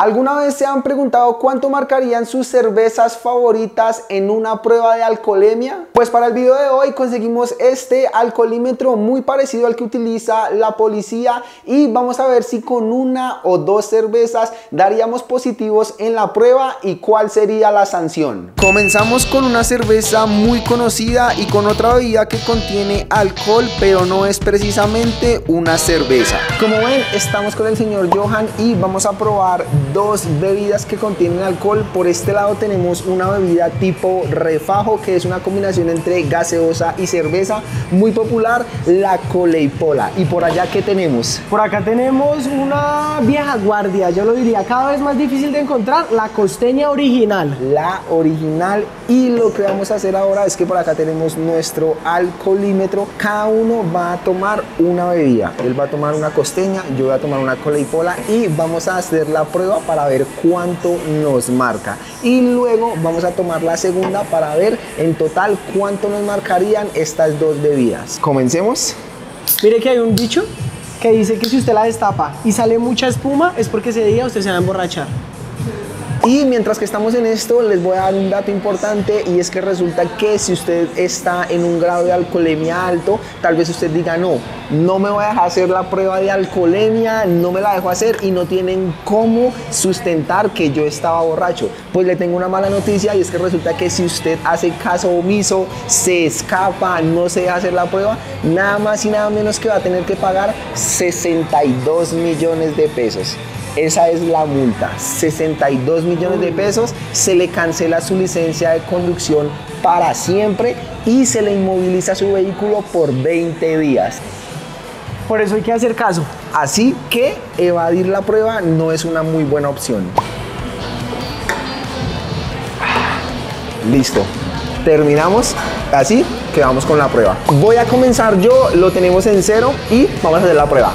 ¿Alguna vez se han preguntado cuánto marcarían sus cervezas favoritas en una prueba de alcoholemia? Pues para el video de hoy conseguimos este alcoholímetro muy parecido al que utiliza la policía y vamos a ver si con una o dos cervezas daríamos positivos en la prueba y cuál sería la sanción. Comenzamos con una cerveza muy conocida y con otra bebida que contiene alcohol, pero no es precisamente una cerveza. Como ven, estamos con el señor Johan y vamos a probar dos bebidas que contienen alcohol. Por este lado tenemos una bebida tipo refajo, que es una combinación entre gaseosa y cerveza, muy popular, la Coleipola. Y por allá, ¿qué tenemos? Por acá tenemos una vieja guardia, yo lo diría, cada vez más difícil de encontrar, la Costeña original. La original. Y lo que vamos a hacer ahora es que por acá tenemos nuestro alcoholímetro. Cada uno va a tomar una bebida. Él va a tomar una Costeña, yo voy a tomar una Coleipola y vamos a hacer la prueba para ver cuánto nos marca. Y luego vamos a tomar la segunda para ver en total cuánto nos marcarían estas dos bebidas. Comencemos. Mire que hay un dicho que dice que si usted la destapa y sale mucha espuma es porque ese día usted se va a emborrachar. Y mientras que estamos en esto, les voy a dar un dato importante, y es que resulta que si usted está en un grado de alcoholemia alto, tal vez usted diga no me voy a dejar hacer la prueba de alcoholemia, no me la dejo hacer y no tienen cómo sustentar que yo estaba borracho. Pues le tengo una mala noticia, y es que resulta que si usted hace caso omiso, se escapa, no se deja hacer la prueba, nada más y nada menos que va a tener que pagar 62 millones de pesos. Esa es la multa, 62 millones de pesos, se le cancela su licencia de conducción para siempre y se le inmoviliza su vehículo por 20 días. Por eso hay que hacer caso. Así que evadir la prueba no es una muy buena opción. Listo, terminamos, así que vamos con la prueba. Voy a comenzar yo, lo tenemos en 0 y vamos a hacer la prueba.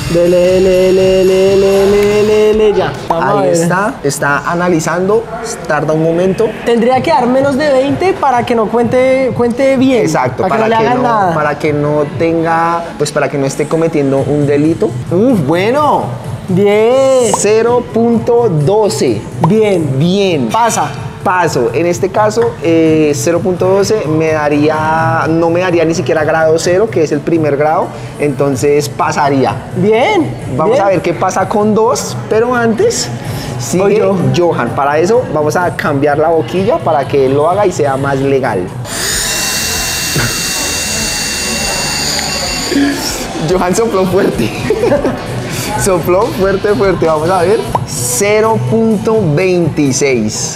Ya. Ahí está analizando, tarda un momento. Tendría que dar menos de 20 para que no cuente bien. Exacto, para que no le hagan nada. Para que no tenga, pues para que no esté cometiendo un delito. Bueno. 10. 0.12. Bien. Paso. En este caso, 0.12 no me daría ni siquiera grado 0, que es el primer grado, entonces pasaría. Bien. Vamos a ver qué pasa con 2, pero antes sigue Johan. Para eso vamos a cambiar la boquilla para que él lo haga y sea más legal. Johan sopló fuerte. Sopló fuerte. Vamos a ver. 0.26.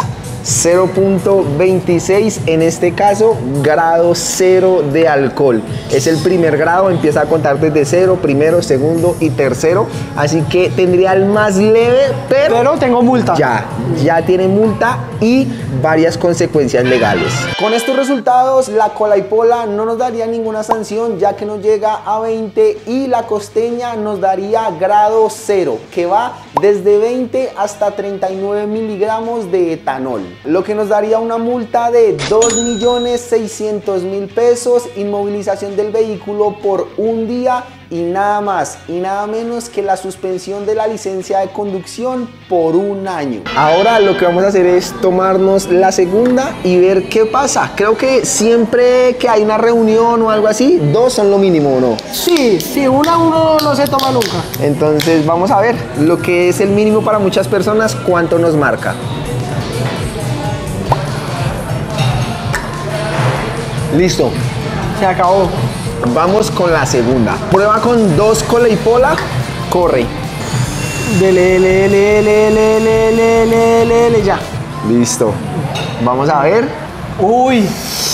0.26, en este caso grado 0 de alcohol. Es el primer grado, empieza a contar desde 0, primero, segundo y tercero. Así que tendría el más leve, pero tengo multa. Ya tiene multa y varias consecuencias legales. Con estos resultados, la Coleipola no nos daría ninguna sanción, ya que no llega a 20, y la Costeña nos daría grado 0, que va desde 20 hasta 39 miligramos de etanol, lo que nos daría una multa de 2.600.000 pesos, inmovilización del vehículo por un día y nada más y nada menos que la suspensión de la licencia de conducción por un año. Ahora lo que vamos a hacer es tomarnos la segunda y ver qué pasa. Creo que siempre que hay una reunión o algo así, 2 son lo mínimo, ¿no? Sí, uno no se toma nunca. Entonces vamos a ver lo que es el mínimo para muchas personas, cuánto nos marca. Listo. Se acabó. Vamos con la segunda. Prueba con 2 Coleipola. Corre. Ya. Listo. Vamos a ver. Uy.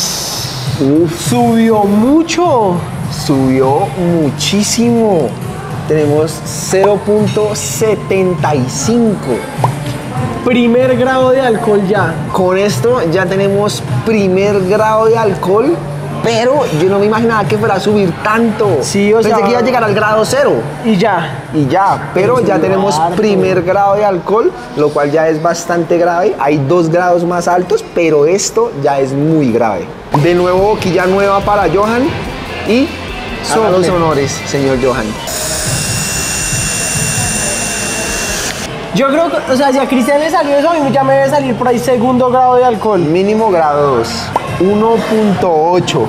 Subió mucho. Subió muchísimo. Tenemos 0.75. Primer grado de alcohol ya. Con esto ya tenemos primer grado de alcohol. Pero yo no me imaginaba que fuera a subir tanto. Sí, o Pensé sea, que iba a llegar al grado 0. Y ya. Pero ya tenemos primer grado de alcohol, lo cual ya es bastante grave. Hay 2 grados más altos, pero esto ya es muy grave. De nuevo, boquilla nueva para Johan. Y haga los honores, señor Johan. Yo creo que, o sea, si a Cristian le salió eso, a mí ya me debe salir por ahí segundo grado de alcohol. Mínimo grado 2. 1.8.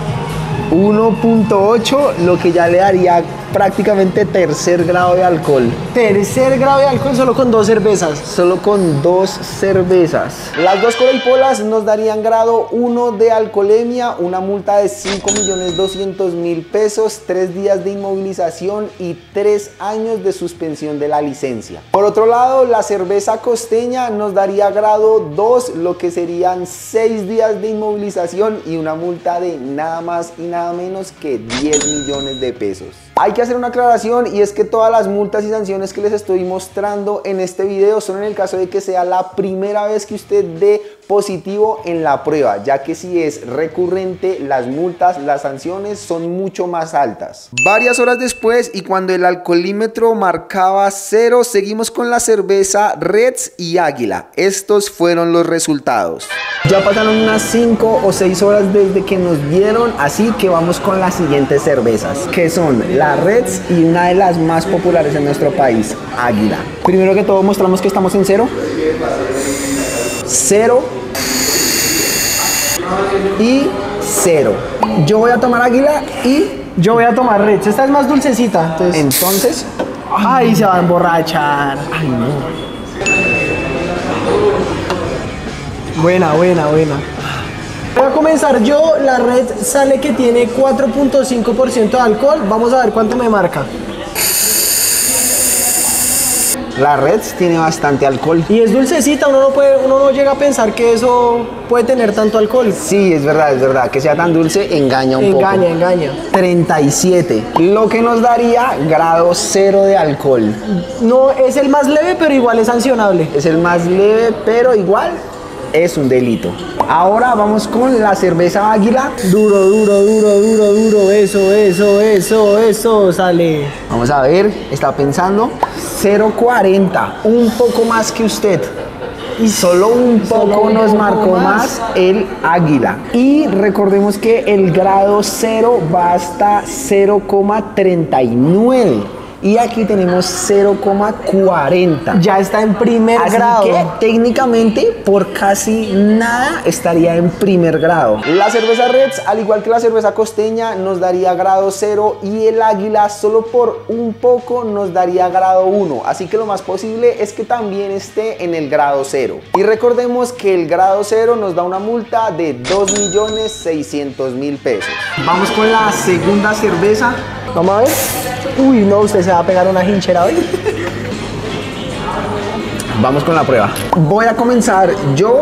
1.8, lo que ya le daría prácticamente tercer grado de alcohol. Tercer grado de alcohol solo con 2 cervezas. Solo con 2 cervezas. Las 2 Coreypolas nos darían grado 1 de alcoholemia, una multa de 5.200.000 pesos, 3 días de inmovilización y 3 años de suspensión de la licencia. Por otro lado, la cerveza costeña nos daría grado 2, lo que serían 6 días de inmovilización y una multa de nada más y nada menos que 10 millones de pesos. Hay que hacer una aclaración, y es que todas las multas y sanciones que les estoy mostrando en este video son en el caso de que sea la primera vez que usted dé positivo en la prueba, ya que si es recurrente, las multas, las sanciones son mucho más altas. Varias horas después, y cuando el alcoholímetro marcaba 0, seguimos con la cerveza Reds y Águila. Estos fueron los resultados. Ya pasaron unas 5 o 6 horas desde que nos vieron, así que vamos con las siguientes cervezas, que son la Reds y una de las más populares en nuestro país, Águila. Primero que todo mostramos que estamos en 0. 0 y 0. Yo voy a tomar Águila y yo voy a tomar Reds. Esta es más dulcecita. Entonces, ay, se va a emborrachar. Ay, no. Buena. Voy a comenzar yo. La Red sale que tiene 4.5% de alcohol. Vamos a ver cuánto me marca. La Reds tiene bastante alcohol. Y es dulcecita, uno no llega a pensar que eso puede tener tanto alcohol. Sí, es verdad. Que sea tan dulce engaña un poco. Engaña. 37, lo que nos daría grado 0 de alcohol. No, es el más leve, pero igual es sancionable. Es el más leve, pero igual es un delito. Ahora vamos con la cerveza Águila. Duro. Eso, sale. Vamos a ver, está pensando. 0.40, un poco más que usted. Y solo un poco nos marcó más el Águila. Y recordemos que el grado 0 va hasta 0.39. Y aquí tenemos 0.40. Ya está en primer grado. Así que técnicamente por casi nada estaría en primer grado. La cerveza Reds, al igual que la cerveza costeña, nos daría grado 0 y el Águila solo por un poco nos daría grado 1. Así que lo más posible es que también esté en el grado 0. Y recordemos que el grado 0 nos da una multa de 2.600.000 pesos. Vamos con la segunda cerveza. Vamos a ver. Uy, no, usted se va a pegar una hinchera hoy. Vamos con la prueba. Voy a comenzar yo.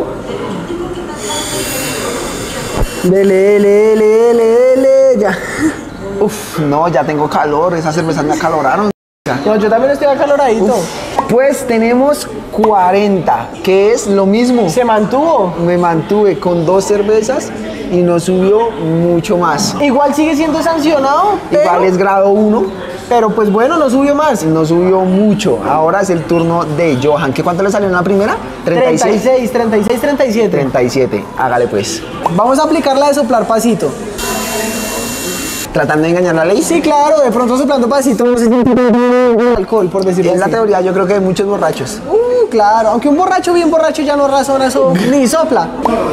Dele, ya. Uf, no, ya tengo calor. Esas cervezas me acaloraron. No, yo también estoy acaloradito. Uf. Pues tenemos 40, que es lo mismo. Se mantuvo. Me mantuve con 2 cervezas y no subió mucho más. Igual sigue siendo sancionado, pero... Igual es grado 1. Pero pues bueno, no subió más. No subió mucho. Ahora es el turno de Johan. ¿Qué cuánto le salió en la primera? 36, 37. 37. Hágale pues. Vamos a aplicarla de soplar pasito. ¿Tratando de engañar la ley? Sí, claro, de pronto soplando pasito no se siente alcohol, por decirlo así. En la teoría yo creo que hay muchos borrachos. Claro, aunque un borracho bien borracho ya no razona eso, ni sopla.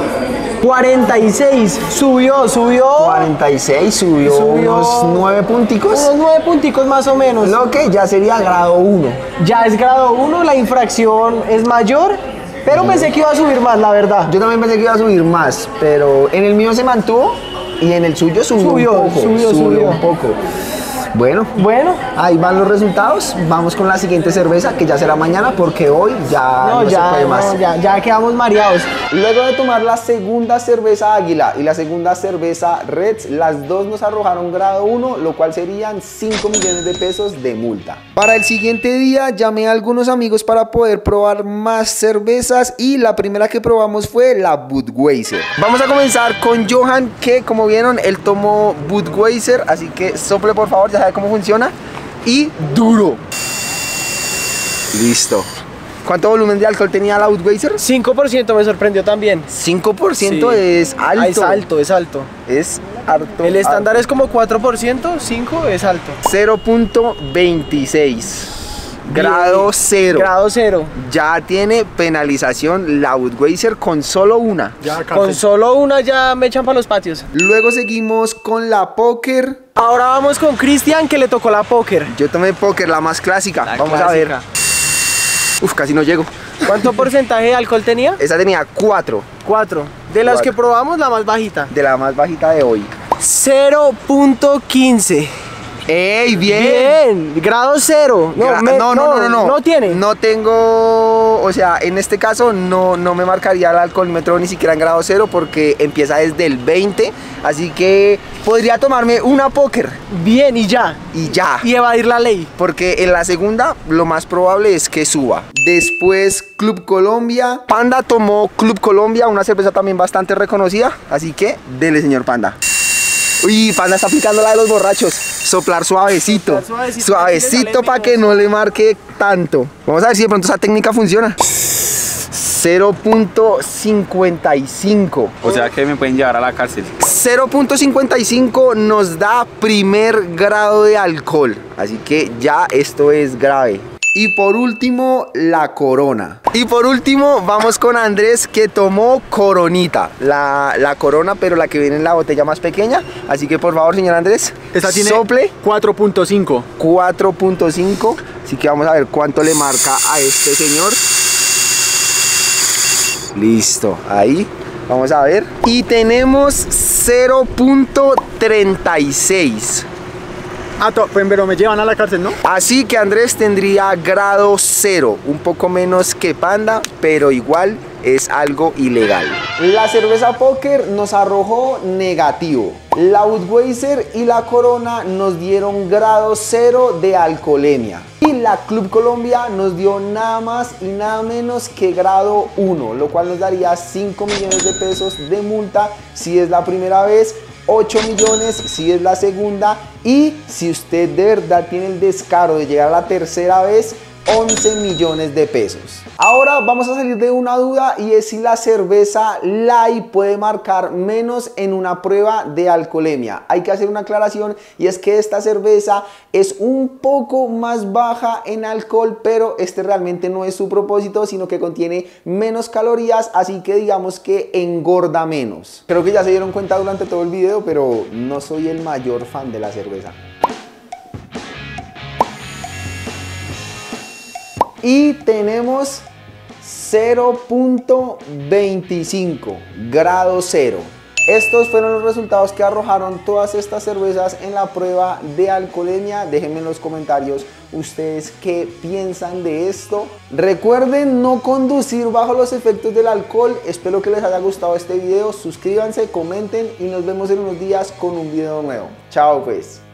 46, subió. 46, subió unos 9 punticos. Unos 9 punticos más o menos. Lo que ya sería grado 1. Ya es grado 1, la infracción es mayor, pero pensé que iba a subir más, la verdad. Yo también pensé que iba a subir más, pero en el mío se mantuvo y en el suyo subió un poco. Subió un poco. Bueno, ahí van los resultados. Vamos con la siguiente cerveza, que ya será mañana, porque hoy ya no se puede más. Ya quedamos mareados. Luego de tomar la segunda cerveza Águila y la segunda cerveza Reds, las dos nos arrojaron grado 1, lo cual serían 5 millones de pesos de multa. Para el siguiente día llamé a algunos amigos para poder probar más cervezas y la primera que probamos fue la Budweiser. Vamos a comenzar con Johan, que como vieron, él tomó Budweiser, así que sople por favor, ya sabe cómo funciona. Y duro. Listo. ¿Cuánto volumen de alcohol tenía la Budweiser? 5%, me sorprendió también. 5% sí. Es alto. Es alto. Es harto. El estándar es como 4%, 5 es alto. 0.26. Grado 0. Grado 0. Ya tiene penalización la Budweiser con solo una. Con solo una ya me echan para los patios. Luego seguimos con la Póker. Ahora vamos con Cristian, que le tocó la Póker. Yo tomé Póker, la más clásica. Vamos a ver. Uf, casi no llego. ¿Cuánto porcentaje de alcohol tenía? Esa tenía 4. 4. De las que probamos, la más bajita. De la más bajita de hoy. 0.15. ¡Ey, bien! Grado 0. No tiene. No tengo, o sea, en este caso no me marcaría el alcoholímetro ni siquiera en grado 0 porque empieza desde el 20, así que podría tomarme una Póker. Bien, y ya. Y ya. Y evadir la ley. Porque en la segunda lo más probable es que suba. Después Club Colombia. Panda tomó Club Colombia, una cerveza también bastante reconocida, así que dele, señor Panda. Uy, Panda está aplicando la de los borrachos. Soplar suavecito. Suavecito para que no le marque tanto. Vamos a ver si de pronto esa técnica funciona. 0.55. O sea que me pueden llevar a la cárcel. 0.55 nos da primer grado de alcohol. Así que ya esto es grave. Y por último, la Corona. Y por último, vamos con Andrés, que tomó Coronita. La Corona, pero la que viene en la botella más pequeña. Así que por favor, señor Andrés, esta tiene sople. 4.5. 4.5. Así que vamos a ver cuánto le marca a este señor. Listo, ahí. Vamos a ver. Y tenemos 0.36. Pero me llevan a la cárcel, ¿no? Así que Andrés tendría grado 0, un poco menos que Panda, pero igual es algo ilegal. La cerveza Póker nos arrojó negativo. La Budweiser y la Corona nos dieron grado 0 de alcoholemia. Y la Club Colombia nos dio nada más y nada menos que grado 1, lo cual nos daría 5 millones de pesos de multa si es la primera vez, 8 millones si es la segunda, y si usted de verdad tiene el descaro de llegar a la tercera vez, 11 millones de pesos. Ahora vamos a salir de una duda, y es si la cerveza Light puede marcar menos en una prueba de alcoholemia. Hay que hacer una aclaración, y es que esta cerveza es un poco más baja en alcohol, pero este realmente no es su propósito, sino que contiene menos calorías, así que digamos que engorda menos. Creo que ya se dieron cuenta durante todo el video, pero no soy el mayor fan de la cerveza. Y tenemos 0.25, grado 0. Estos fueron los resultados que arrojaron todas estas cervezas en la prueba de alcoholemia. Déjenme en los comentarios ustedes qué piensan de esto. Recuerden no conducir bajo los efectos del alcohol. Espero que les haya gustado este video. Suscríbanse, comenten y nos vemos en unos días con un video nuevo. Chao pues.